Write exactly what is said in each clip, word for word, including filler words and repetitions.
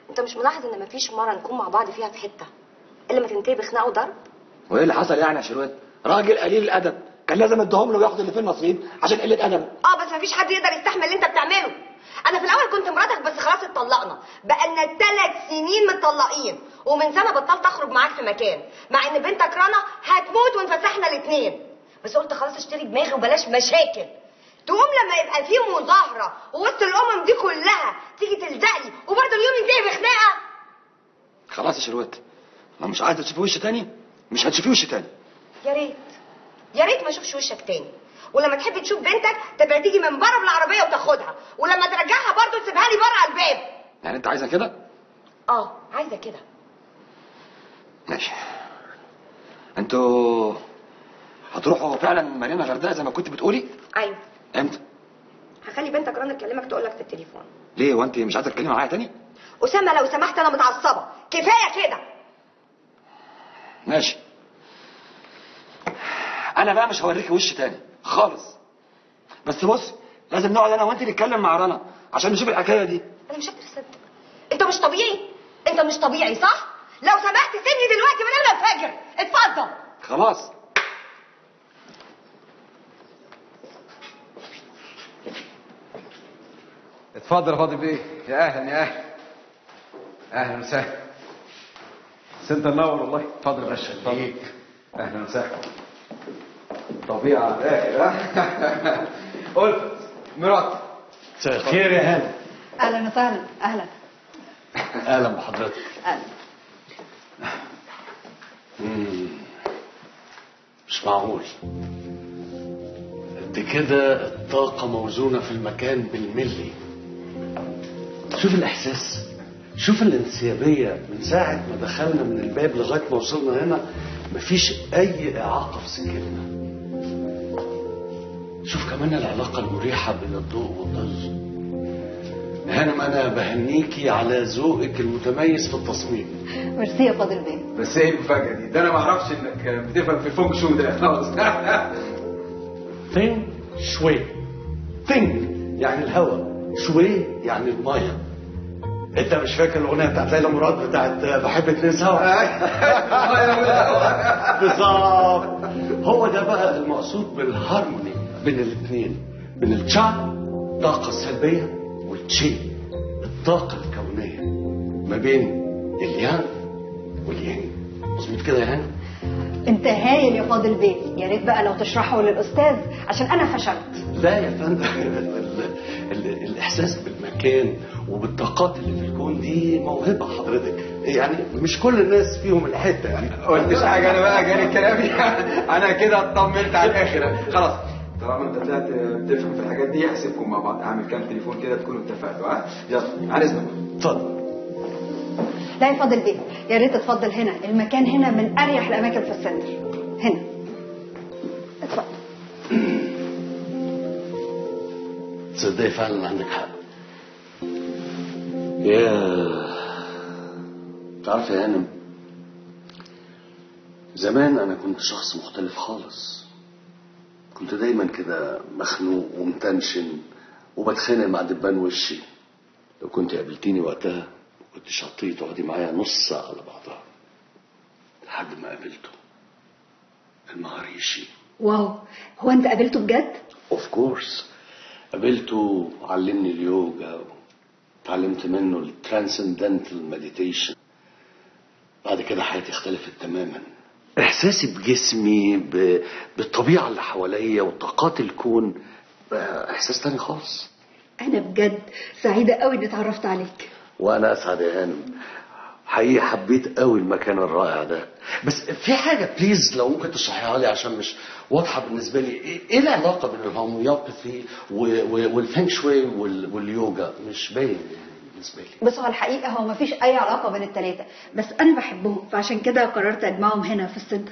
انت مش ملاحظ ان مفيش مره نكون مع بعض فيها في حته الا ما تنتهي بخناقه وضرب؟ وايه اللي حصل يعني يا شروات؟ راجل قليل الادب كان لازم اديهم له وياخد اللي فيه النصيب عشان قله ادب. اه بس مفيش حد يقدر يستحمل اللي انت بتعمله. انا في الاول كنت مراتك بس خلاص اتطلقنا، بقالنا ثلاث سنين متطلقين، ومن سنه بطلت اخرج معاك في مكان، مع ان بنتك رنا هتموت ونفسحنا الاثنين، بس قلت خلاص اشتري دماغي وبلاش مشاكل. تقوم لما يبقى في مظاهره ووسط الامم دي كلها تيجي تلزقلي وبرضه اليوم ينتهي بخناقه. خلاص يا شروات، لو مش عايزه تشوفي وش تاني مش هتشوفي وش تاني. يا ريت يا ريت ما اشوفش وشك تاني، ولما تحب تشوف بنتك تبقى تيجي من بره بالعربيه وتاخدها، ولما ترجعها برضه تسيبها لي بره على الباب. يعني انت عايزه كده؟ اه عايزه كده. ماشي. انتوا هتروحوا فعلا مارينا غردقه زي ما كنت بتقولي؟ ايوه. امتى؟ هخلي بنتك رنا تكلمك تقول لك في التليفون. ليه وانت مش عايزه تتكلمي معايا تاني؟ اسامه لو سمحت انا متعصبه، كفايه كده. ماشي. انا بقى مش هوريكي وش تاني خالص، بس بص لازم نقعد انا وانت نتكلم مع رنا عشان نشوف الحكايه دي. انا مش قادره اصدق، انت مش طبيعي، انت مش طبيعي صح؟ لو سمحت سيبني دلوقتي من قبل الفجر، اتفضل. خلاص. اتفضل يا فاضل بيه. يا اهلا يا اهلا. اهلا وسهلا. سنتر نور والله. اتفضل يا باشا. اتفضل. اهلا وسهلا. طبيعه على الاخر ها. قلت مراتي. مساء الخير يا هاني. اهلا وسهلا. اهلا اهلا بحضرتك. اهلا. مش معقول قد كده الطاقة موزونة في المكان بالملي. شوف الإحساس، شوف الانسيابية من ساعة ما دخلنا من الباب لغاية ما وصلنا هنا، مفيش أي إعاقة في سكتنا. شوف كمان العلاقة المريحة بين الضوء والظل. هانم أنا بهنيكي على ذوقك المتميز في التصميم. ميرسي يا فاضل بيه. بس ايه المفاجأة دي؟ ده انا ما اعرفش انك بتفهم في فونج شو ده خالص. فين شوي، فين يعني الهواء، شوي يعني المية. انت مش فاكر الاغنيه بتاعت ليلى مراد بتاعت بحب اتنين سوا؟ بالظبط. هو ده بقى المقصود بالهارموني بين الاثنين، بين التشا الطاقه السلبيه والتشي الطاقه الكونيه، ما بين اليان واليانج. مظبوط كده يا هاني؟ انت هايل يا فاضل بيه، يا ريت بقى لو تشرحه للاستاذ عشان انا فشلت. لا يا فندم، الاحساس بالمكان وبالطاقات اللي في الكون دي موهبه حضرتك، يعني مش كل الناس فيهم الحته يعني. قلتش حاجه انا بقى جالي كلامي. انا كده اطمنت على الاخر. خلاص طالما انت طلعت بتفهم في الحاجات دي هسيبكم مع بعض، اعمل كام تليفون كده تكونوا اتفقتوا. ها يلا على اذنك. اتفضل. لا يا فاضل بيه، يا ريت تتفضل هنا، المكان هنا من اريح الاماكن في السنتر. هنا اتفضل. تصدقي فعلا عندك حق. يا تعرف يا هانم، زمان انا كنت شخص مختلف خالص. كنت دايما كده مخنوق ومتنشن وبتخانق مع دبان وشي. لو كنت قابلتيني وقتها كنت شطيه تقعدي معايا نص ساعه على بعضها، لحد ما قابلته المهريشي. واو، هو انت قابلته بجد؟ اوف كورس. قابلته، علمني اليوجا، تعلمت منه الترانسندنتال مديتيشن. بعد كده حياتي اختلفت تماما. احساسي بجسمي، ب... بالطبيعه اللي حواليا وطاقات الكون، احساس تاني خالص. انا بجد سعيده قوي اني اتعرفت عليك. وانا اسعد يا هانم، حقيقي حبيت قوي المكان الرائع ده. بس في حاجه بليز لو ممكن تشرحيها لي عشان مش واضحه بالنسبه لي. ايه العلاقه بين الهوميوباثي والفeng شوي واليوجا؟ مش باين بالنسبه لي. بس هو الحقيقه هو مفيش اي علاقه بين الثلاثه، بس انا بحبهم فعشان كده قررت اجمعهم هنا في السنتر.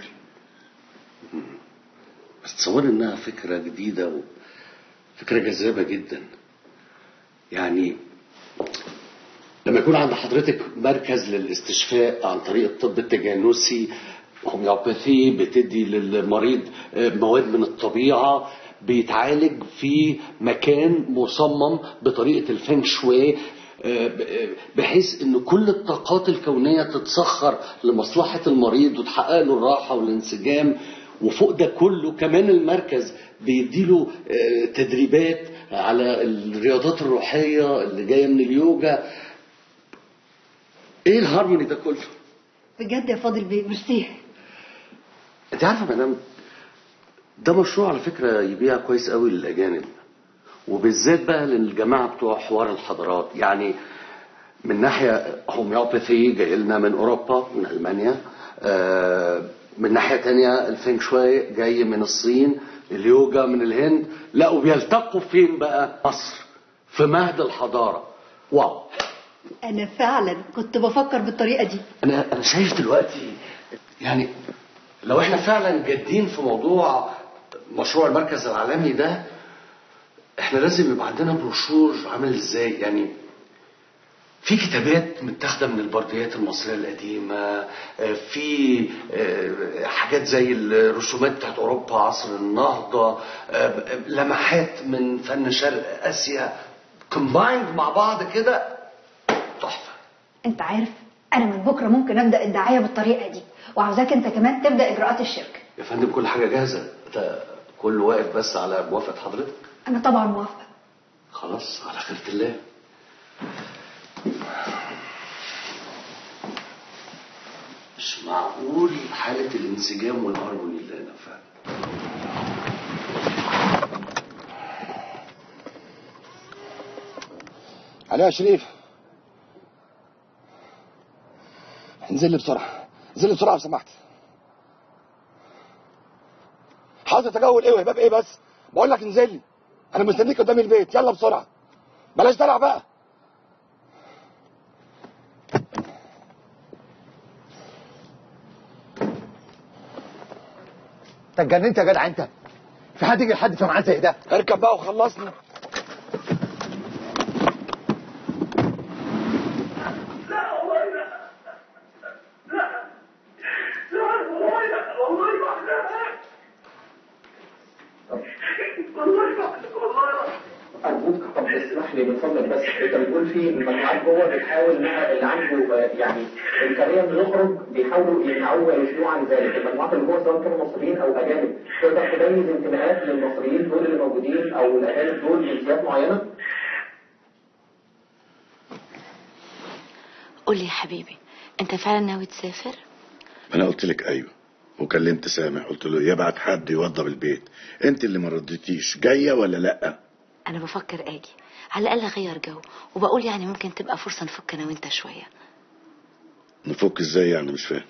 بس تصوري انها فكره جديده وفكره جذابه جدا. يعني لما يكون عند حضرتك مركز للاستشفاء عن طريق الطب التجانسي، هوميوباثي بتدي للمريض مواد من الطبيعة، بيتعالج في مكان مصمم بطريقة الفeng شوي، بحيث ان كل الطاقات الكونية تتسخر لمصلحة المريض وتحقق له الراحة والانسجام. وفوق ده كله كمان المركز بيديله تدريبات على الرياضات الروحية اللي جاية من اليوجا. ايه الهارموني ده كله؟ بجد يا فاضل بيه ميرسي. انت عارفة يا مدام، ده مشروع على فكرة يبيع كويس قوي للأجانب، وبالذات بقى للجماعة بتوع حوار الحضارات. يعني من ناحية هوميوباثي جاي لنا من أوروبا من ألمانيا، آه من ناحية تانية الفينغ شوي جاي من الصين، اليوجا من الهند. لا وبيلتقوا فين بقى؟ مصر في مهد الحضارة. واو. انا فعلا كنت بفكر بالطريقة دي. انا انا شايف دلوقتي يعني لو احنا فعلا جادين في موضوع مشروع المركز العالمي ده، احنا لازم يبقى عندنا بروشور عامل ازاي. يعني في كتابات متاخده من البرديات المصريه القديمه، في حاجات زي الرسومات بتاعت اوروبا عصر النهضه، لمحات من فن شرق اسيا كومبايند مع بعض كده تحفه. انت عارف انا من بكره ممكن ابدا الدعايه بالطريقه دي، وعاوزاك انت كمان تبدا اجراءات الشركه. يا فندم كل حاجه جاهزه، انت كله واقف بس على موافقه حضرتك. انا طبعا موافقه. خلاص على خيرة الله. مش معقول حالة الانسجام والهارموني اللي انا فاهم. علي يا شريف، انزل لي بسرعة، انزل لي بسرعة لو سمحت. حاضر. تجول ايه وهباب ايه بس؟ بقول لك انزل لي، انا مستنيك قدام البيت. يلا بسرعة، بلاش دلع بقى. انت اتجننت يا جدع انت؟ في حد يجي لحد في معاه زي ده؟ اركب بقى وخلصني. أرجوك طب اسمح لي من فضلك، بس أنت بتقول في المجموعات جوه بتحاول إنها اللي عنده يعني إمكانية إنه يخرج بيحاولوا يمنعوه ويشنوه عن ذلك. المجموعات اللي جوه سواء كانوا مصريين أو أجانب، تقدر تبين انتماءات للمصريين دول اللي موجودين أو الأجانب دول جنسيات معينة؟ قول لي يا حبيبي، أنت فعلا ناوي تسافر؟ أنا قلت لك أيوه، وكلمت سامح قلت له يبعت حد يوضب البيت. أنت اللي ما رديتيش، جاية ولا لأ؟ أنا بفكر آجي على الأقل أغير جو، وبقول يعني ممكن تبقى فرصة نفك أنا وأنت شوية. نفك إزاي يعني؟ مش فاهم.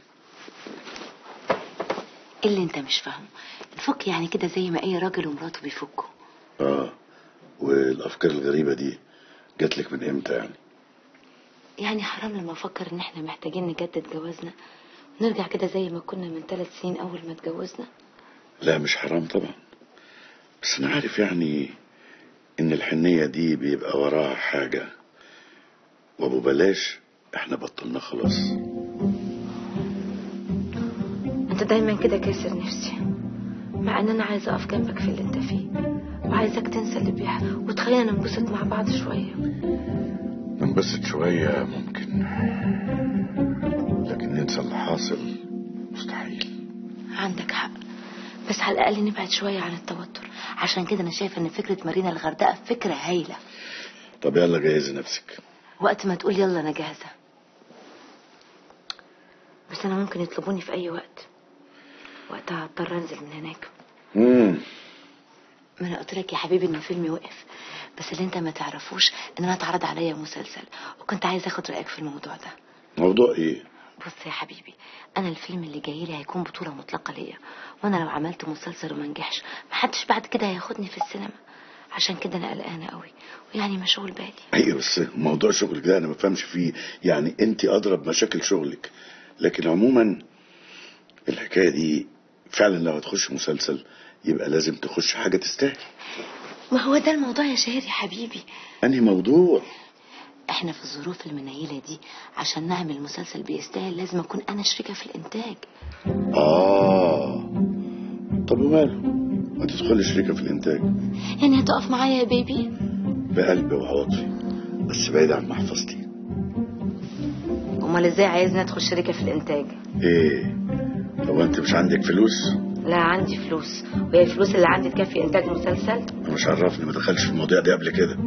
إيه اللي أنت مش فاهمه؟ نفك يعني كده زي ما أي راجل ومراته بيفكوا. آه، والأفكار الغريبة دي جاتلك من إمتى يعني؟ يعني حرام لما أفكر إن إحنا محتاجين نجدد جوازنا ونرجع كده زي ما كنا من ثلاث سنين أول ما اتجوزنا. لا مش حرام طبعا، بس أنا عارف يعني إن الحنية دي بيبقى وراها حاجة، وأبو بلاش إحنا بطلنا خلاص. أنت دايما كده كاسر نفسي، مع إن أنا عايزة أقف جنبك في اللي أنت فيه، وعايزك تنسى اللي بيحصل وتخلينا ننبسط مع بعض شوية. ننبسط شوية ممكن، لكن ننسى اللي حاصل مستحيل. عندك حق، بس على الأقل نبعد شوية عن التوتر. عشان كده أنا شايفة إن فكرة مارينا الغردقة فكرة هايلة. طب يلا جهزي نفسك. وقت ما تقول يلا أنا جاهزة، بس أنا ممكن يطلبوني في أي وقت، وقتها هضطر أنزل من هناك. امم ما أنا قلت لك يا حبيبي إن فيلمي وقف، بس اللي أنت ما تعرفوش إن أنا اتعرض عليا مسلسل، وكنت عايزة أخد رأيك في الموضوع ده. موضوع إيه؟ بص يا حبيبي، انا الفيلم اللي جاي لي هيكون بطوله مطلقه ليا، وانا لو عملت مسلسل وما نجحش محدش بعد كده هياخدني في السينما. عشان كده انا قلقانه قوي، ويعني مشغول بالي. ايوه بس موضوع شغلك ده انا ما بفهمش فيه، يعني انت اضرب مشاكل شغلك، لكن عموما الحكايه دي فعلا لو هتخش مسلسل يبقى لازم تخش حاجه تستاهل. ما هو ده الموضوع يا شهير يا حبيبي. انهي موضوع؟ احنا في الظروف المنيله دي عشان نعمل مسلسل بيستاهل لازم اكون انا شريكه في الانتاج. اه طب وماله، ما تدخلي شريكه في الانتاج. يعني هتقف معايا يا بيبي؟ بقلب وعواطفي، بس بعيد عن محفظتي. امال ازاي عايزني ادخل شركه في الانتاج؟ ايه هو انت مش عندك فلوس؟ لا عندي فلوس، وهي الفلوس اللي عندي تكفي انتاج مسلسل؟ مش عرفني، ما دخلش في المواضيع دي قبل كده.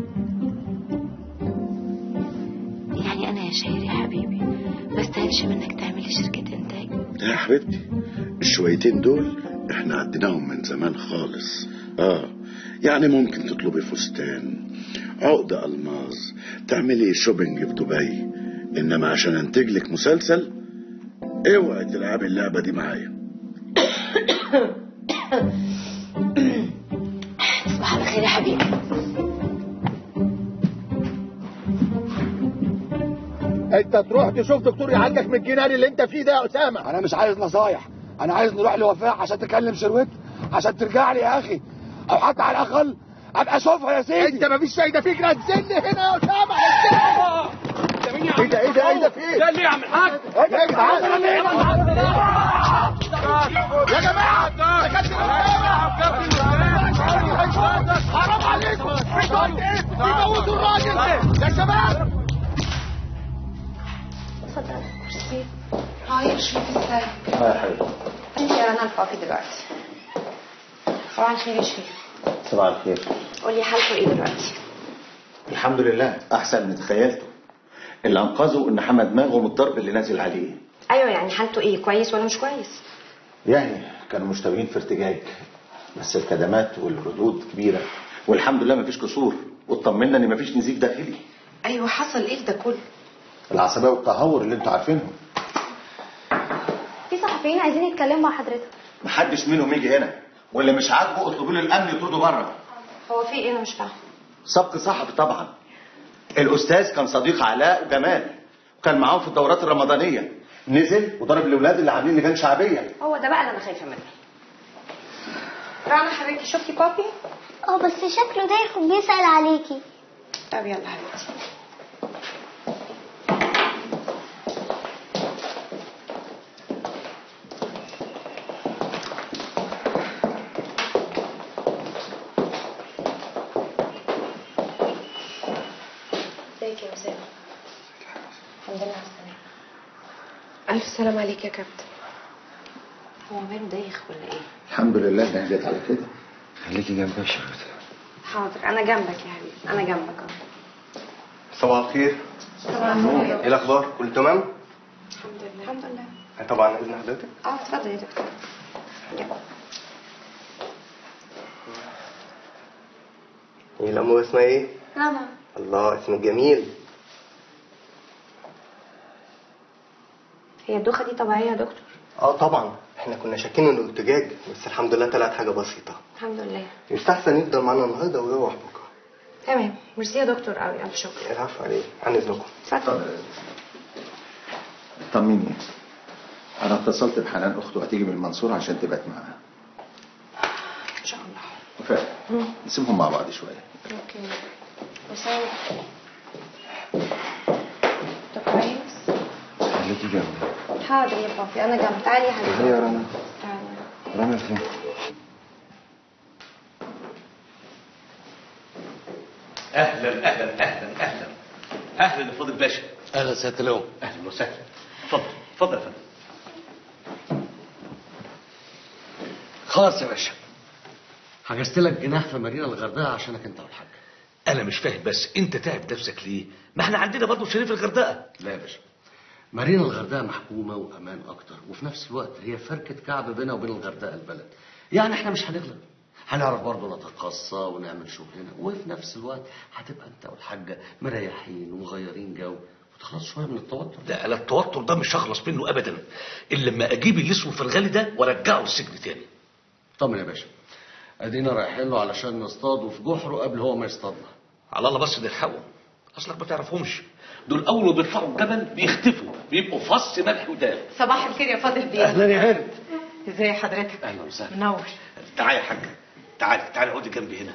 يعني انا يا شهير يا حبيبي ما استاهلش منك تعملي شركه انتاج؟ يا حبيبتي الشويتين دول احنا عديناهم من زمان خالص. اه يعني ممكن تطلبي فستان، عقد الماظ، تعملي شوبينج في دبي، انما عشان انتج لك مسلسل اوعي تلعبي اللعبه دي معايا. تصبح على خير يا حبيبي. انت تروح تشوف دكتور يعالجك من الجنان اللي انت فيه ده يا اسامه. انا مش عايز نصايح، انا عايز نروح لوفاء عشان تكلم شروت عشان ترجع لي يا اخي، او حتى على الاقل ابقى اشوفها يا سيدي. انت مفيش فايده فيك، هتزن هنا يا اسامه. ايه ده ايه ده ايه ده في ايه؟ ده اللي يعمل حاجه يا جدعان يا جماعه حرام عليكم، انتوا قلت ايه؟ بيموتوا الراجل يا شباب. اتفضل ميرسي. هاي شريف ازاي؟ اه يا حبيبي. انت يا رنا الكوفي دلوقتي. صباح الخير يا شريف. صباح الخير. قولي حالته ايه دلوقتي؟ الحمد لله احسن من تخيلته. اللي انقذه ان حمى دماغه من الضرب اللي نازل عليه. ايوه يعني حالته ايه، كويس ولا مش كويس؟ يعني كانوا مشتبهين في ارتجاج، بس الكدمات والردود كبيره والحمد لله مفيش كسور، واطمنا ان مفيش نزيف داخلي. ايوه حصل ايه ده كله؟ العصبيه والتهور اللي انتوا عارفينهم. في صحفيين عايزين يتكلموا مع حضرتك. محدش منهم يجي هنا، واللي مش عاجبه اطلبوا له الامن يطردوا بره. هو في ايه؟ انا مش فاهمه. سبق صحفي طبعا. الاستاذ كان صديق علاء وجمال، وكان معاهم في الدورات الرمضانيه، نزل وضرب الاولاد اللي عاملين لجان شعبيه. هو ده بقى اللي انا خايفه منه. رنا حبيبتي شفتي بابي؟ اه بس شكله دايخ وبيسأل عليكي. طب يلا حبيبتي. ازيك يا أسامة؟ الحمد لله على السلامة. ألف سلام عليك يا كابتن. هو ماله دايخ ولا ايه؟ الحمد لله ده جت على كده. خليكي جنبي يا شروت. حاضر انا جنبك يا حبيبي، انا جنبك اهو. صباح الخير. صباح الخير. ايه الاخبار؟ كله تمام؟ الحمد لله. الحمد لله. طبعا اذن حضرتك. اه اتفضل يا دكتور. ايه الامور اسمها ايه؟ رنا. الله اسمك جميل. هي الدوخه دي طبيعيه يا دكتور؟ اه طبعا، احنا كنا شاكين انه ارتجاج، بس الحمد لله طلعت حاجه بسيطه. الحمد لله. يستحسن يفضل معانا النهارده ويروح بكره. تمام، ميرسي يا دكتور قوي، الف شكر. العفو عليك، عن اذنكم. اتفضل. طمني، انا اتصلت بحنان اخته هتيجي من المنصوره عشان تبات معاها. ان شاء الله. وفاء نسيبهم مع بعض شويه. اوكي. وسام. طب كويس. خليكي جنبي. حاضر يا بابي انا جنب. تعالي يا حبيبي. هي يا رنا. تعالي. رنا فين؟ اهلا اهلا اهلا اهلا اهلا يا فاضل باشا. اهلا سياده اللواء. اهلا وسهلا. اتفضل اتفضل يا فندم. خلاص يا باشا، حجزت لك جناح في مدينه الغردقه عشانك انت والحاج. انا مش فاهم بس انت تعب نفسك ليه؟ ما احنا عندنا برضه شريف الغردقه. لا يا باشا، مارينا الغردقه محكومه وامان اكتر، وفي نفس الوقت هي فركه كعب بينها وبين الغردقه البلد. يعني احنا مش هنغلب، هنعرف برضه نتقصى ونعمل شغلنا، وفي نفس الوقت هتبقى انت والحاجه مريحين ومغيرين جو وتخلص شويه من التوتر. لا انا التوتر ده مش هخلص منه ابدا الا لما اجيب اللي اسمه في الغالي ده وارجعه السجن تاني. طمن يا باشا، ادينا رايحين له علشان نصطاده في جحره قبل هو ما يصطادنا. على الله بس نلحقهم، اصلك ما تعرفهمش دول اول ما بيطلعوا الجبل بيختفوا، بيبقوا فص ملح وداب. صباح الخير يا فاضل بيه. اهلا يا هند. ازاي حضرتك؟ اهلا وسهلا. منور. تعالى يا حاجه، تعالى تعالى اقعدي جنبي هنا.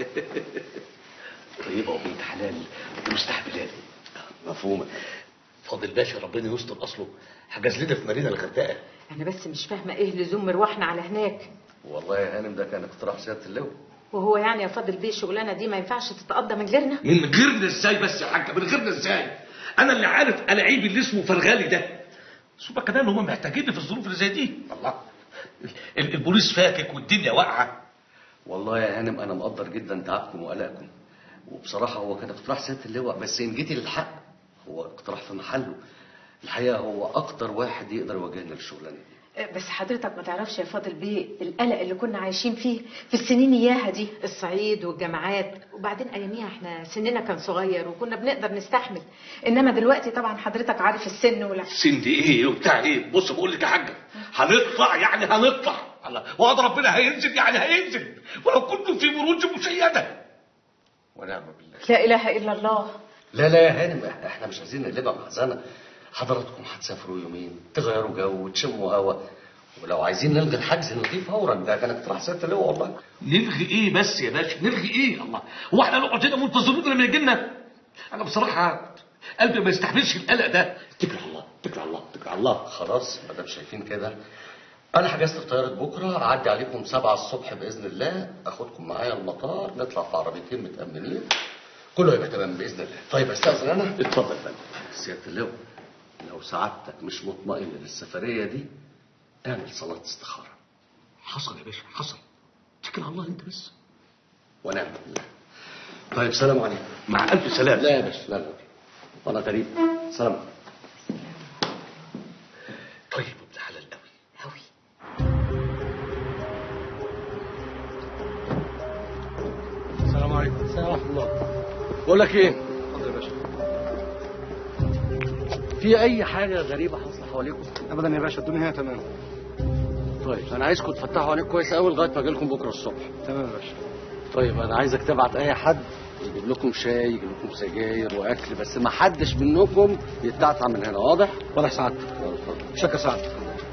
طيبه وبنت حلال ومستحملاني. مفهومه. فاضل باشا ربنا يستر اصله حجز لنا في مارينا الغردقه. انا بس مش فاهمه ايه لزوم مروحنا على هناك. والله يا هانم ده كان اقتراح سياده اللواء. وهو يعني يا فاضل بيه الشغلانه دي ما ينفعش تتقضى من غيرنا؟ من غيرنا ازاي بس يا حاجه؟ من غيرنا ازاي؟ انا اللي عارف انا عيبي اللي اسمه فرغالي ده. ثم كمان هم محتاجيني في الظروف اللي زي دي. الله، البوليس فاكك والدنيا واقعه. والله يا هانم انا مقدر جدا تعبكم وقلقكم، وبصراحه هو كان اقتراح سياده اللواء، بس ان جيتي للحق هو اقتراح في محله. الحقيقه هو اكتر واحد يقدر يواجهنا للشغلانه دي. بس حضرتك ما تعرفش يا فاضل بيه القلق اللي كنا عايشين فيه في السنين اياها دي، الصعيد والجامعات، وبعدين اياميها احنا سننا كان صغير وكنا بنقدر نستحمل، انما دلوقتي طبعا حضرتك عارف السن ولا سن دي ايه وبتاع ايه؟ بص بقول لك يا حاجه، هنطلع يعني هنطلع، الله، وقد ربنا هينزل يعني هينزل، ولو كنتم في بروج مشيده. ونعم بالله. لا اله الا الله. لا لا يا هانم احنا مش عايزين نقلبها محزنه. حضراتكم هتسافروا يومين تغيروا جو وتشموا هوا، ولو عايزين نلغي الحجز نلغيه فورا. ده كان اقتراح سياده اللواء والله. نلغي ايه بس يا باشا؟ نلغي ايه؟ الله، هو احنا نقعد هنا منتظرين لما يجي لنا؟ انا بصراحه قلبي ما يستحملش القلق ده. اتكل على الله اتكل على الله اتكل على الله. خلاص ما دام شايفين كده انا حجزت في طياره بكره، اعدي عليكم سبعة الصبح باذن الله، اخدكم معايا المطار، نطلع في عربيتين متامنين، كله هيبقى تمام باذن الله. طيب استاذن انا؟ اتفضل يا فندم. سياده اللواء لو سعادتك مش مطمئن للسفريه دي اعمل صلاه استخاره. حصل يا باشا حصل. اتكل على الله انت بس. ونعم بالله. طيب سلام عليكم. مع الف سلام. لا يا باشا لا لا وانا غريب. سلام عليكم. طيب ابن حلال قوي قوي. السلام عليكم. السلام ورحمه الله. بقول لك ايه؟ اتفضل يا باشا. في اي حاجه غريبه حاصله حواليكم؟ ابدا يا باشا الدنيا هي تمام. طيب انا عايزكم تفتحوا عينيكم كويس قوي لغايه ما اجي لكم بكره الصبح. تمام يا باشا. طيب انا عايزك تبعت اي حد يجيب لكم شاي، يجيب لكم سجاير واكل، بس ما حدش منكم يتعتع من هنا. واضح؟ واضح سعادتك. شكرا سعادتك.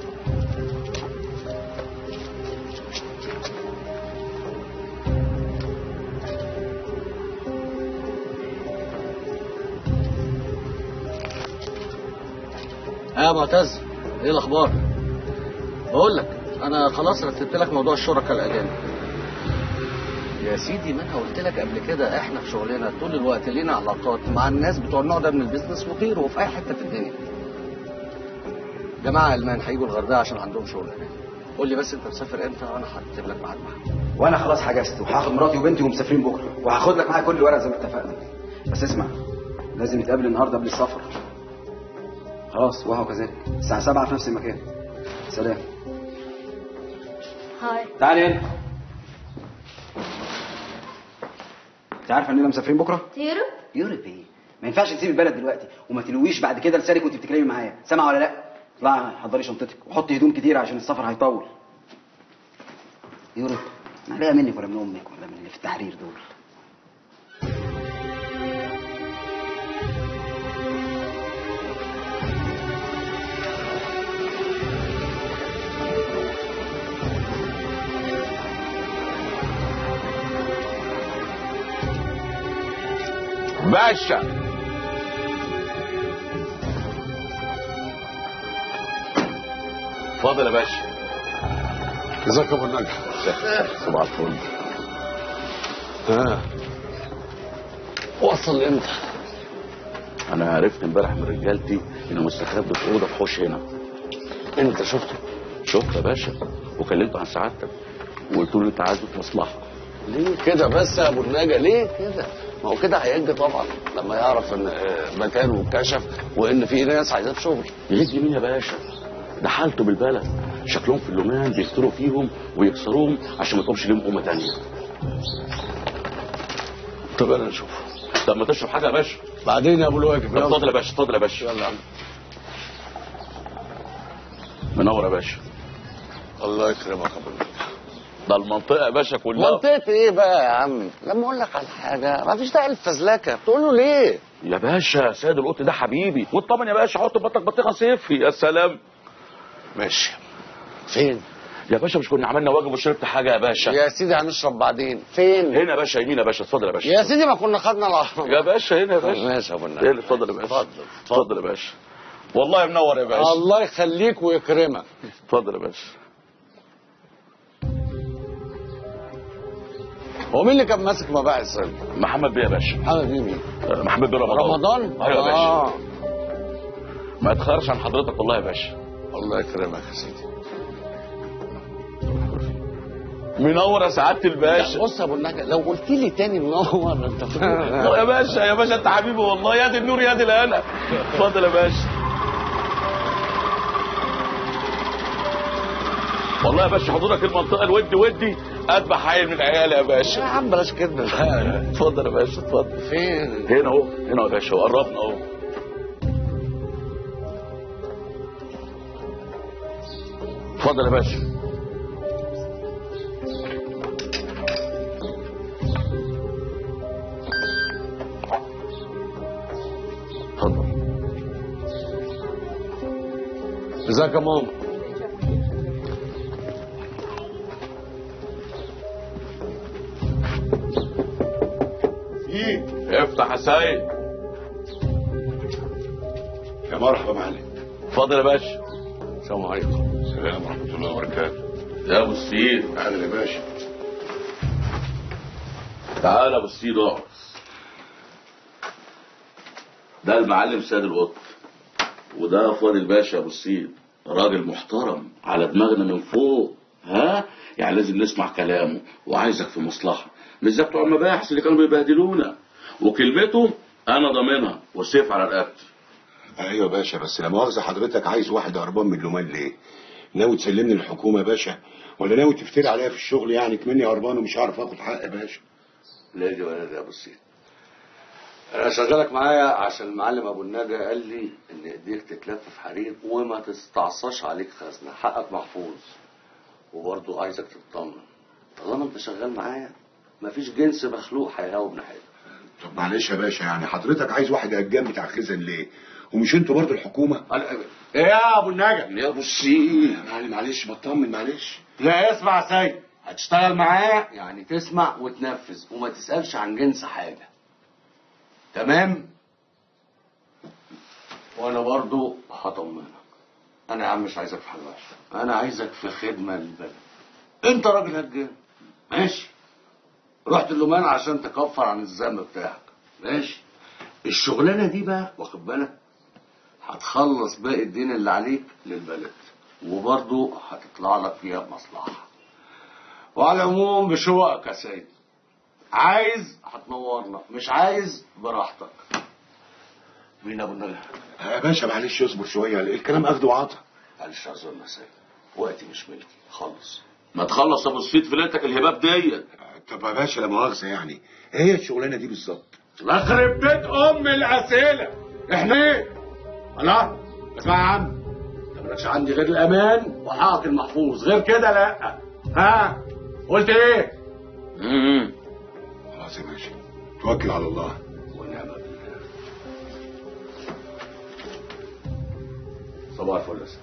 يا معتز ايه الاخبار؟ بقول لك انا خلاص رتبت لك موضوع الشركاء الاجانب. يا سيدي ما انا قلت لك قبل كده احنا في شغلنا طول الوقت لينا علاقات مع الناس بتوع النوع ده من البيزنس وغيره وفي اي حته في الدنيا. جماعه المان هيجوا الغردقه عشان عندهم شغل هناك. قول لي بس انت مسافر امتى وانا هرتب لك ميعاد معاهم. وانا خلاص حجزت وهاخد مراتي وبنتي ومسافرين بكره، وهاخد لك معايا كل الورق زي ما اتفقنا. بس اسمع، لازم نتقابل النهارده قبل السفر. خلاص وهو كذلك الساعه سبعة في نفس المكان. سلام. هاي. تعالي هنا. انت عارفه اننا مسافرين بكره؟ يوروب؟ يوروب ايه؟ ما ينفعش تسيب البلد دلوقتي وما تلويش بعد كده لسانك وانت بتتكلمي معايا، سامعه ولا لا؟ اطلعي حضري شنطتك وحطي هدوم كتير عشان السفر هيطول. يوروب ما عليها منك ولا من امك ولا من اللي في التحرير دول. باشا اتفضل يا باشا. ازيك يا ابو النجا؟ صباح الفل. ها وصل امتى؟ انا عرفت امبارح من رجالتي ان مستخبي في اوضه في حوش هنا. انت شفته؟ شفته يا باشا وكلمته عن سعادتك وقلت له انت عايزه في مصلحه. ليه كده بس يا ابو النجا؟ ليه كده؟ ما هو كده هيجي طبعا لما يعرف ان مكانه اتكشف وان في ناس عايزاه في شغل. يجي مين يا باشا؟ ده حالته بالبلد، شكلهم في اللومان بيقتلوا فيهم ويكسروهم عشان ما تقومش ليهم امه تانيه. طب انا اشوفه. طب ما تشرب حاجه يا باشا؟ بعدين يا ابو الواجب. اتفضل يا باشا اتفضل يا باشا. يلا يا عم. منور يا باشا. الله يكرمك يا ابو النجا. ده المنطقه يا باشا كلها. منطقه ايه بقى يا عم؟ لما اقول لك على حاجه ما فيش داعي للفزلكه، تقول له ليه؟ يا باشا سيد القط ده حبيبي، واطمن يا باشا، حط بطنك بطيخه صيفي. يا سلام. ماشي. فين؟ يا باشا مش كنا عملنا واجب وشربت حاجه يا باشا؟ يا سيدي هنشرب بعدين. فين؟ هنا يا باشا يمين يا باشا. اتفضل يا باشا. يا سيدي ما كنا خدنا العربية. يا باشا هنا يا باشا. ماشي يا ابو النجا. اتفضل يا باشا. اتفضل اتفضل يا باشا. والله منور يا باشا. الله يخليك ويكرمك. اتفضل يا باشا. هو مين اللي كان ماسك مباحث؟ محمد بيه يا باشا. محمد بيه مين؟ محمد بيه رمضان. رمضان؟ ايوه يا باشا. آه. ما يتخيرش عن حضرتك والله يا باشا. الله يكرمك يا سيدي. منور يا سعاده الباشا. بص يا ابو النجا، لو قلت لي تاني منور انت يا باشا يا باشا انت حبيبي والله، يا دي النور يا دي الهنا. اتفضل يا باشا. والله يا باشا حضورك المنطقه الودي ودي اذبح عيل من العيال يا باشا. يا عم بلاش كده. اتفضل يا باشا اتفضل. فين؟ هنا اهو هنا يا باشا وقربنا اهو. اتفضل يا باشا. اتفضل. ازيك يا ماما؟ ايه؟ افتح يا سيد. يا مرحبا معلم. اتفضل يا باشا. السلام عليكم. السلام ورحمه الله وبركاته. يا ابو السيد. اهلا يا باشا. تعال يا ابو السيد اقعد. ده المعلم سيد القط، وده فؤاد الباشا ابو السيد، راجل محترم على دماغنا من فوق. ها يعني لازم نسمع كلامه، وعايزك في مصلحه، مش زي بتوع المباحث اللي كانوا بيبهدلونا، وكلمته انا ضامنها والسيف على رقبتي. ايوه يا باشا، بس لا مؤاخذه حضرتك عايز واحد هربان من لومان ليه؟ ناوي تسلمني الحكومه يا باشا، ولا ناوي تفتري عليا في الشغل يعني كمني هربان ومش عارف اخد حق يا باشا؟ لا دي ولا دي يا ابو السيد. انا شغالك معايا عشان المعلم ابو النجا قال لي ان ايديك تتلف في حرير وما تستعصاش عليك خزنه، حقك محفوظ. وبرضه عايزك تطمن، طالما انت شغال معايا مفيش جنس مخلوق هيهاوب ناحيتك. طب معلش يا باشا، يعني حضرتك عايز واحد هجام بتاع خزن ليه؟ ومش انتوا برضه الحكومه؟ ايه يا ابو النجا؟ يا ابو السيد يعني معلش بطمن معلش. لا اسمع يا سيد، هتشتغل معايا يعني تسمع وتنفذ وما تسالش عن جنس حاجه. تمام؟ وانا برضو هطمنك. انا يا عم مش عايزك في حاجه وحشه، انا عايزك في خدمه للبلد. انت راجل هجام ماشي، رحت اللومان عشان تكفر عن الذنب بتاعك ماشي. الشغلانه دي بقى واخد بالك هتخلص باقي الدين اللي عليك للبلد، وبرضو هتطلع لك فيها بمصلحه. وعلى العموم بشوقك يا سيد، عايز هتنورنا، مش عايز براحتك. مين ابو النجا؟ يا باشا معلش اصبر شويه، الكلام اخده وعطا. معلش اظن يا سيد، وقتي مش ملكي خلص. ما تخلص ابو السيد في ليلتك الهباب ديت. طب يا باشا لا مؤاخذه يعني، ايه هي الشغلانه دي بالظبط؟ يخرب بيت ام الاسئله، احنا ايه؟ الله اسمع يا عم، انت مالكش عندي غير الامان وحقك المحفوظ، غير كده لا. ها قلت ايه؟ امم خلاص يا باشا، توكل على الله. ونعم بالله. صباح الفل يا سيدي.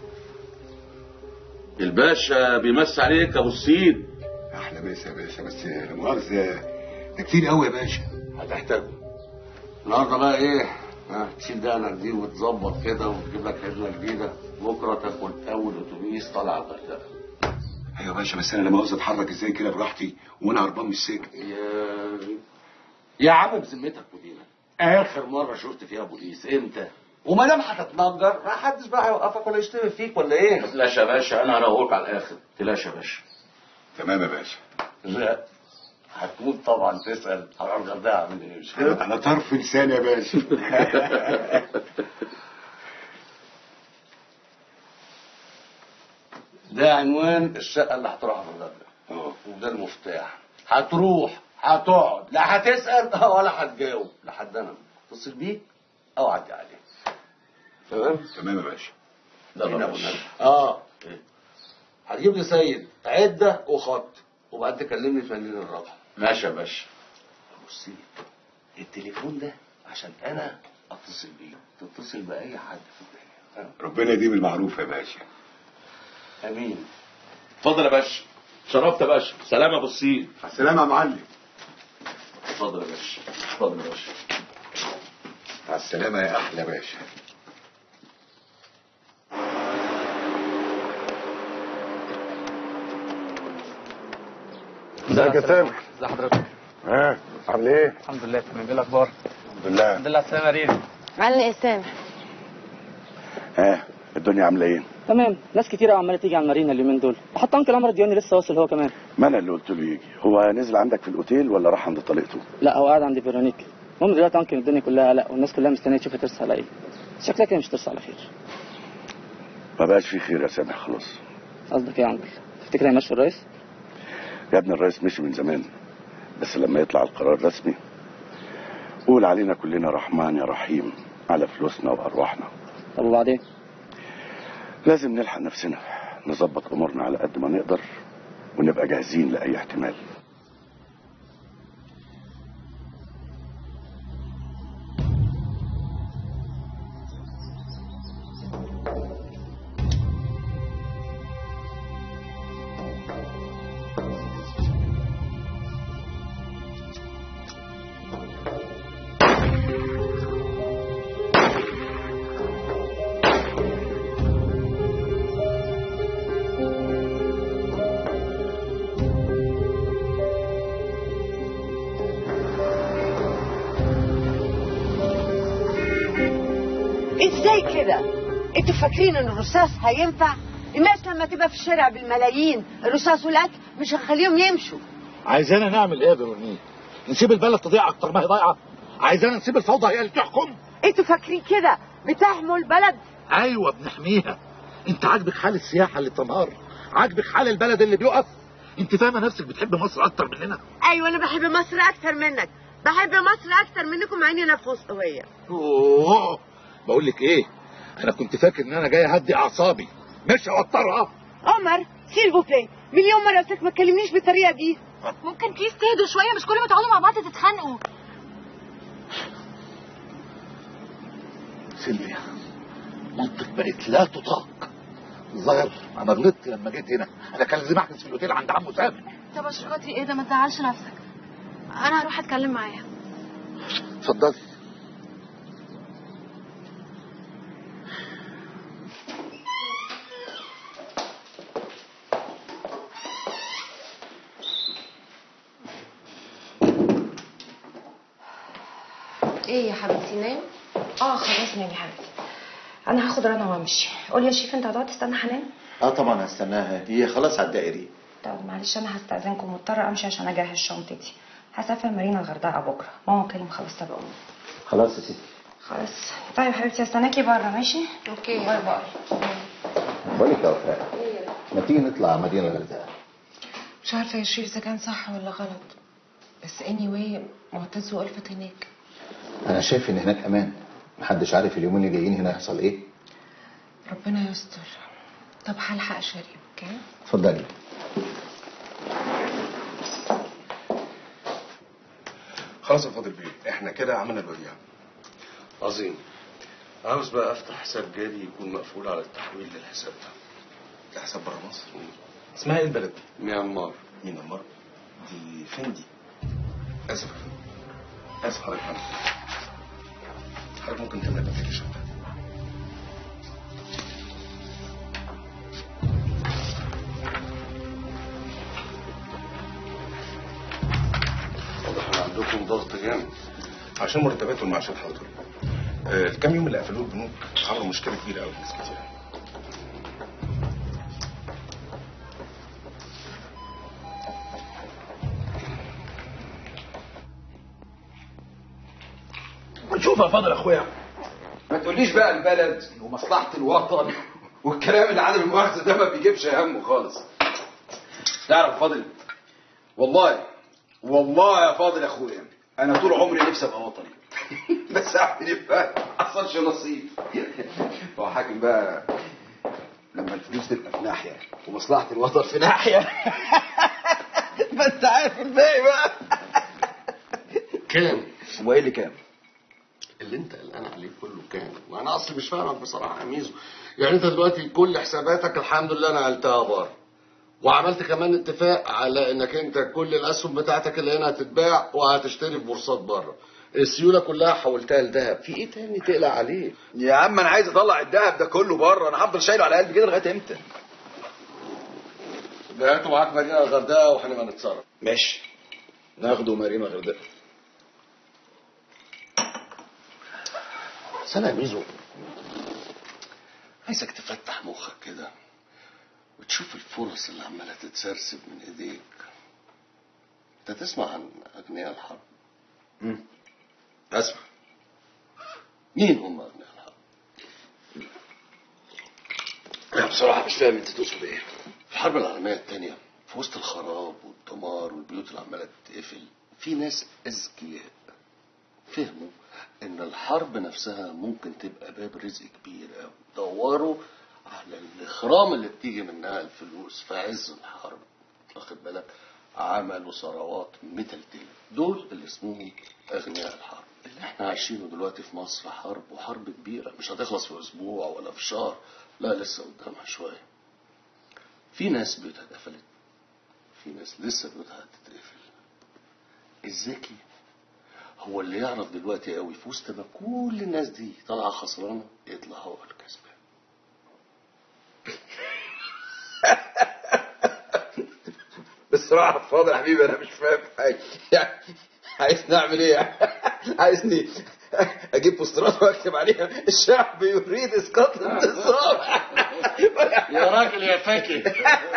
الباشا بيمسي عليك يا ابو السيد. احلى مسا يا باشا، بس لا مؤاخذه ده كتير قوي يا باشا. هتحتاجه النهارده بقى ايه؟ ها تشيل دقنك دي وتظبط كده وتجيب لك خدمه جديده، بكره تاخد اول اتوبيس طالع الغردقه. ايوه يا باشا، بس انا لا مؤاخذه اتحرك ازاي كده براحتي وانا هربان من السجن؟ يا يا عم بذمتك ودينا، اخر مره شفت فيها بوليس امتى؟ وما دام هتتنجر ما حدش بقى هيوقفك ولا يشتبه فيك ولا ايه؟ ما تلاش يا باشا، انا هروقك على الاخر، ما تلاش يا باشا. تمام يا باشا. لا هتموت طبعا تسال على الغردقه عامل ايه، مش كده؟ انا طرف لساني يا باشا. ده عنوان الشقه اللي هتروحها في الغردقه، وده المفتاح. هتروح هتقعد، لا هتسال ولا هتجاوب لحد انا اتصل بيك او اعدي عليك. تمام؟ تمام يا باشا. ده يا باشا. اه إيه؟ هتجيب لي سيد عده وخط، وبعد تكلمني تفنين الرقم. ماشي يا باشا. بصي التليفون ده عشان انا اتصل بيه، تتصل باي حد في الدنيا. ربنا يديم المعروف يا باشا. امين. اتفضل يا باشا. شرفت يا باشا. سلام يا ابو السيد. السلام يا معلم. اتفضل يا باشا. اتفضل يا باشا. مع السلامه يا احلى باشا. ازيك يا سامح؟ ازي حضرتك؟ ها عامل ايه؟ الحمد لله تمام. ايه الاخبار؟ الحمد لله. الحمد لله على السلامه يا ريم. علي ايه سامح؟ ها الدنيا عامله ايه؟ تمام. ناس كتير قوي عماله تيجي على المارينا اليومين دول، وحتى انكل عمرو الدياني لسه واصل هو كمان. ما انا اللي قلت له يجي. هو نزل عندك في الاوتيل ولا راح عند طليقته؟ لا هو قاعد عند فيرونيك. المهم دلوقتي انكل الدنيا كلها قلق والناس كلها مستنيه تشوف ترسى على ايه. شكلها كده مش ترسى على خير. ما بقاش في خير يا سامح خلاص. قصدك ايه يا انكل؟ تفتكر هيمشوا الرئيس؟ يا ابني الرئيس مشي من زمان، بس لما يطلع القرار رسمي قول علينا كلنا رحمن يا رحيم على فلوسنا وارواحنا. طب وبعدين؟ لازم نلحق نفسنا، نظبط امورنا على قد ما نقدر ونبقى جاهزين لاي احتمال. ازاي كده؟ انتوا فاكرين ان الرصاص هينفع؟ الناس لما تبقى في الشارع بالملايين الرصاص والاكل مش هنخليهم يمشوا. عايزانا نعمل ايه يا برونيه؟ نسيب البلد تضيع اكتر ما هي ضايعه؟ عايزانا نسيب الفوضى هي اللي تحكم؟ انتوا فاكرين كده بتحموا البلد؟ ايوه بنحميها. انت عاجبك حال السياحه اللي بتنهار؟ عاجبك حال البلد اللي بيقف؟ انت فاهمه نفسك بتحب مصر اكتر مننا؟ ايوه انا بحب مصر اكتر منك، بحب مصر اكتر منكم مع اني نفخ قويه. اوه بقول لك ايه، انا كنت فاكر ان انا جاي اهدي اعصابي مش اوترها. عمر سيلفو بلاي، مليون مره قلت لك ما تكلمنيش بالطريقه دي. ممكن بليز تهدوا شويه، مش كل ما تقعدوا مع بعض تتخانقوا. سيلفيا منطق بقت لا تطاق. الظاهر انا غلطت لما جيت هنا، انا كان لازم احجز في الاوتيل عند عمو سامح. طب عشان خاطري ايه ده؟ ما تزعلش نفسك، انا هروح اتكلم معاها. اتفضلي. ايه يا حبيبتي نايم؟ اه خلاص نايم يا حبيبتي. انا هاخد رنا وامشي. قول يا شيف انت هتقعد تستنى حنان؟ اه طبعا هستناها، هي خلاص على الدائري. طب معلش انا هستأذنكم، مضطرة امشي عشان اجهز شنطتي. هسافر مارينا الغردقة بكره، ماما وكريم خلاص سبقوني. خلاص يا ستي. خلاص طيب يا حبيبتي هستناكي بره ماشي؟ اوكي باي باي. بقول لك يا وفاء، ما تيجي نطلع مدينه الغردقه؟ مش عارفة يا شريف اذا كان صح ولا غلط، بس اني واي معتز وألفت هناك. انا شايف ان هناك امان، محدش عارف اليومين اللي جايين هنا هيحصل ايه. ربنا يستر. طب هلحق شريف اوكي؟ اتفضلي. خلاص يا فاضل بيه، احنا كده عملنا الوديعه. عظيم. عاوز بقى افتح حساب جاري يكون مقفول على التحويل للحساب ده. ده حساب بره مصر؟ اسمها ايه البلد دي؟ ميانمار. ميانمار؟ دي فين دي؟ اسف يا فندم. اسف حضرتك يا فندم. حضرتك ممكن تعمل الابلكيشن ده؟ واضح ان عندكم ضغط جامد. عشان مرتبات والمعاشات حضرتك. آه الكام يوم اللي قفلوه البنوك عملوا مشكله كبيره قوي لناس كتير. شوف يا فاضل اخويا، ما تقوليش بقى البلد ومصلحه الوطن والكلام اللي عدم المؤاخذه ده ما بيجيبش همه خالص. تعرف يا فاضل، والله والله يا فاضل اخويا انا طول عمري نفسي ابقى وطني بس اعمل ايه بقى؟ ما حصلش نصيب. هو حاكم بقى لما الفلوس تبقى في ناحيه ومصلحه الوطن في ناحيه ما انت عارف الباقي بقى. كام؟ هو ايه اللي كام؟ اللي انت قلقان عليه كله كام؟ وانا اصلي مش فاهمك بصراحه يا ميزو. يعني انت دلوقتي كل حساباتك الحمد لله نقلتها بره، وعملت كمان اتفاق على انك انت كل الاسهم بتاعتك اللي هنا هتتباع وهتشتري في بورصات بره. السيوله كلها حولتها لذهب، في ايه تاني تقلق عليه؟ يا عم انا عايز اطلع الذهب ده كله بره، انا هفضل شايله على قلبي كده لغايه امتى؟ ده هاتوا معاك مدينه الغردقه وهنبقى نتصرف. ماشي ناخده مارينا غردقه. بس انا يا ميزو عايزك تفتح مخك كده وتشوف الفرص اللي عماله تتسرسب من ايديك. انت تسمع عن اغنياء الحرب؟ امم اسمع. مين هم اغنياء الحرب؟ انا بصراحه مش فاهم انت تقصد ايه. في الحرب العالميه الثانيه في وسط الخراب والدمار والبيوت اللي عماله تتقفل في ناس اذكياء فهموا ان الحرب نفسها ممكن تبقى باب رزق كبير قوي. دوروا على الاخرام اللي بتيجي منها الفلوس في عز الحرب، واخد بالك؟ عملوا ثروات متلتله. دول اللي اسمهم اغنياء الحرب. اللي احنا عايشينه دلوقتي في مصر حرب، وحرب كبيره مش هتخلص في اسبوع ولا في شهر، لا لسه قدامها شويه. في ناس بيوتها اتقفلت، في ناس لسه بيوتها هتتقفل. الذكي هو اللي يعرف دلوقتي قوي في وسط ما كل الناس دي طالعه خسرانه يطلع هو الكسبان. بصراحة فاضل يا حبيبي انا مش فاهم حاجة. يعني عايز نعمل ايه يعني؟ عايزني اجيب بوسترات واكتب عليها الشعب يريد اسقاط الانتصار؟ يا راجل يا فاكر.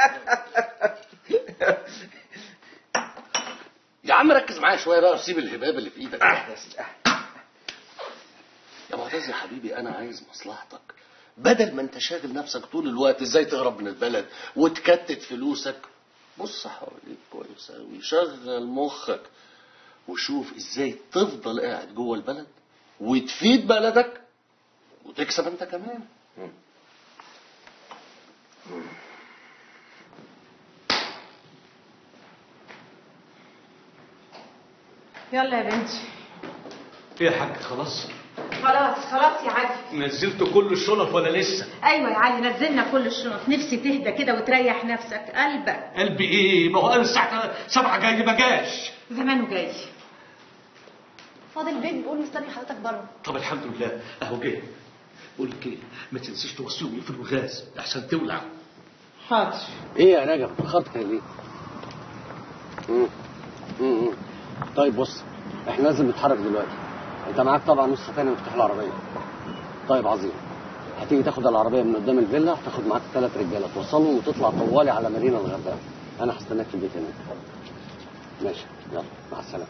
يا عم ركز معايا شويه بقى وسيب الهباب اللي في ايدك. يا معتز يا حبيبي انا عايز مصلحتك. بدل ما انت شاغل نفسك طول الوقت ازاي تهرب من البلد وتكتت فلوسك، بص حواليك كويس قوي، شغل مخك وشوف ازاي تفضل قاعد جوه البلد وتفيد بلدك وتكسب انت كمان. يلا يا بنتي. ايه يا حاج خلاص؟ خلاص خلاص يا علي. نزلت كل الشنط ولا لسه؟ ايوه يا علي نزلنا كل الشنط. نفسي تهدى كده وتريح نفسك. قلبك قلبي ايه؟ ما هو قال الساعه سبعة جاي ما جاش. زمانه جاي. فاضل البيت بيقول مستني حضرتك بره. طب الحمد لله اهو جه. بقول لك ايه، ما تنسيش توصيهم يقفلوا الغاز احسن تولع. حاضر. ايه يا رجب اتاخرت كده ليه؟ امم امم طيب بص احنا لازم نتحرك دلوقتي. انت معاك طبعا نص تاني مفتاح العربيه. طيب عظيم. هتيجي تاخد العربيه من قدام الفيلا، تاخد معاك ثلاث رجاله توصلهم وتطلع طوالي على مارينا الغردقه. انا هستناك في البيت هناك. ماشي يلا مع السلامه.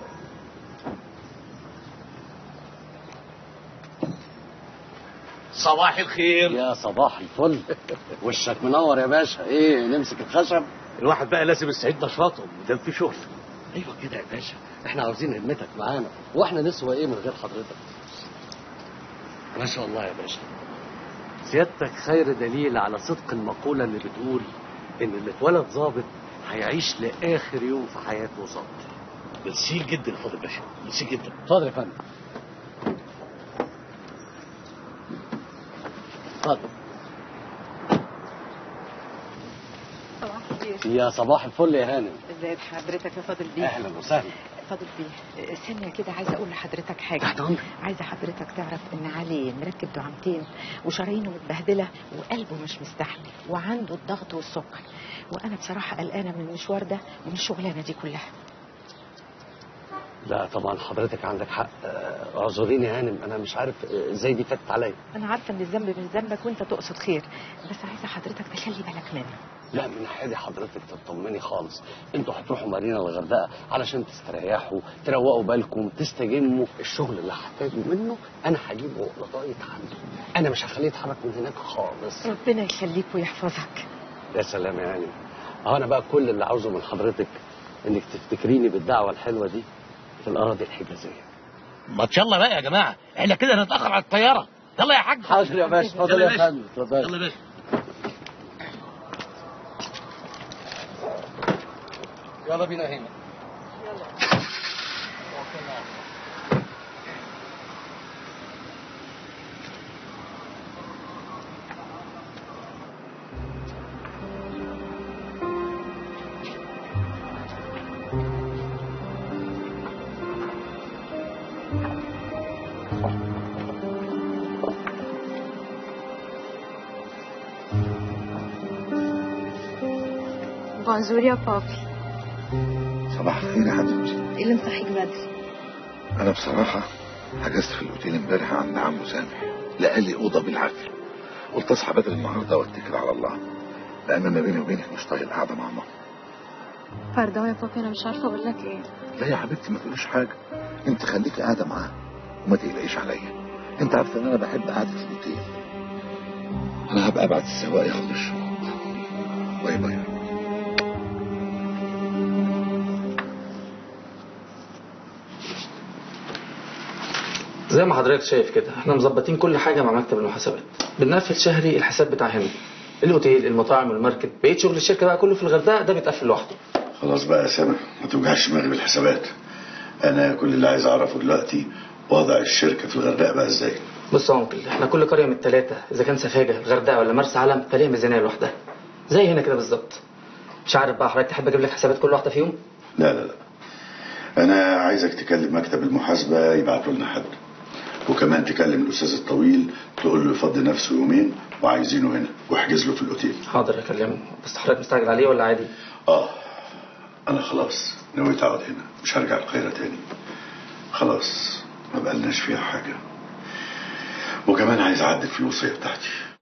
صباح الخير. يا صباح الفل. وشك منور يا باشا. ايه نمسك الخشب؟ الواحد بقى لازم يستعيد نشاطه قدام في شغل. ايوه كده يا باشا، احنا عاوزين همتك معانا، واحنا نسوى ايه من غير حضرتك؟ ما شاء الله يا باشا. سيادتك خير دليل على صدق المقولة اللي بتقول ان اللي اتولد ظابط هيعيش لاخر يوم في حياته ظابط. ميرسي جدا يا فاضل باشا، ميرسي جدا. اتفضل يا فندم. اتفضل. صباح الخير. يا صباح الفل يا هانم. ازيك حضرتك يا فاضل بيه؟ اهلا وسهلا. فاضل بيه ثانية كده عايزة أقول لحضرتك حاجة. تحت أمرك. عايزة حضرتك تعرف إن علي مركب دعامتين وشرايينه متبهدلة وقلبه مش مستحمل وعنده الضغط والسكر، وأنا بصراحة قلقانة من المشوار ده ومن الشغلانة دي كلها. لا طبعا حضرتك عندك حق. اعذريني يا هانم، انا مش عارف ازاي دي فاتت عليا. أنا عارفة إن الذنب مش ذنبك وأنت تقصد خير، بس عايزة حضرتك تخلي بالك منه. لا من ناحية حضرتك تطمني خالص. انتوا هتروحوا مارينا الغردقه علشان تستريحوا تروقوا بالكم تستجموا. الشغل اللي هحتاجه منه انا هجيبه لغايه عنده. انا مش هخليه يتحرك من هناك خالص. ربنا يخليك ويحفظك. يا سلام يا هانم. اه انا بقى كل اللي عاوزه من حضرتك انك تفتكريني بالدعوه الحلوه دي في الاراضي الحجازيه. ما يلا بقى يا جماعه، احنا كده هنتاخر على الطياره. يلا يا حاج. حاضر يا باشا. اتفضل يا فندم. اتفضل. يلا يا باشا. يلا بينا هنا. بونجور يا بابي. صباح الخير يا حبيبتي. ايه اللي مصحيك بدري؟ انا بصراحة حجزت في الاوتيل امبارح عند عمو سامح، لقى لي اوضة بالعافية. قلت اصحى بدري النهاردة واتكل على الله، لان ما بيني وبينك مش طايق القعدة مع ماما. فردوه يا بابي، انا مش عارفه اقول لك ايه. لا يا حبيبتي ما تقوليش حاجة، انت خليكي قاعدة معاه وما تقلقيش عليا. انت عارفة ان انا بحب قعدة الاوتيل. انا هبقى ابعت السواق ياخد الشنط. باي باي. زي ما حضرتك شايف كده احنا مظبطين كل حاجه مع مكتب المحاسبات، بنقفل شهري الحساب بتاع هنا، الاوتيل، المطاعم والماركت، بقيت شغل الشركه بقى كله في الغردقه ده بيتقفل لوحده. خلاص بقى يا سامح، ما توجعش دماغي بالحسابات. انا كل اللي عايز اعرفه دلوقتي وضع الشركه في الغردقه بقى ازاي. بص يا انكل، احنا كل قريه من الثلاثه اذا كان سفاجه، الغردقه ولا مرسى علم، فليها ميزانيه لوحدها زي هنا كده بالظبط. مش عارف بقى حضرتك تحب اجيب لك حسابات كل واحده فيهم؟ لا لا لا، انا عايزك تكلم مكتب المحاسبه يبعتوا لنا حد، وكمان تكلم الاستاذ الطويل تقول له يفضي نفسه يومين وعايزينه هنا واحجز له في الاوتيل. حاضر اكلمه، بس حضرتك مستعجل عليه ولا عادي؟ اه انا خلاص نويت اقعد هنا، مش هرجع القاهره تاني. خلاص ما بقالناش فيها حاجه، وكمان عايز اعدل في الوصيه بتاعتي.